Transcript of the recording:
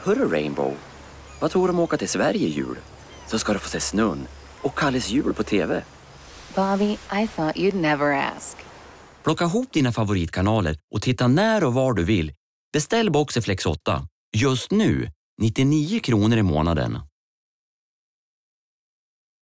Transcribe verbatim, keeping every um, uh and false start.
Hörru Rainbow, vad tror du om att åka till Sverige i jul? Så ska du få se snön och Kalles jul på tv. Bobby, I thought you'd never ask. Plocka ihop dina favoritkanaler och titta när och var du vill. Beställ Boxerflex åtta. Just nu, nittionio kronor i månaden.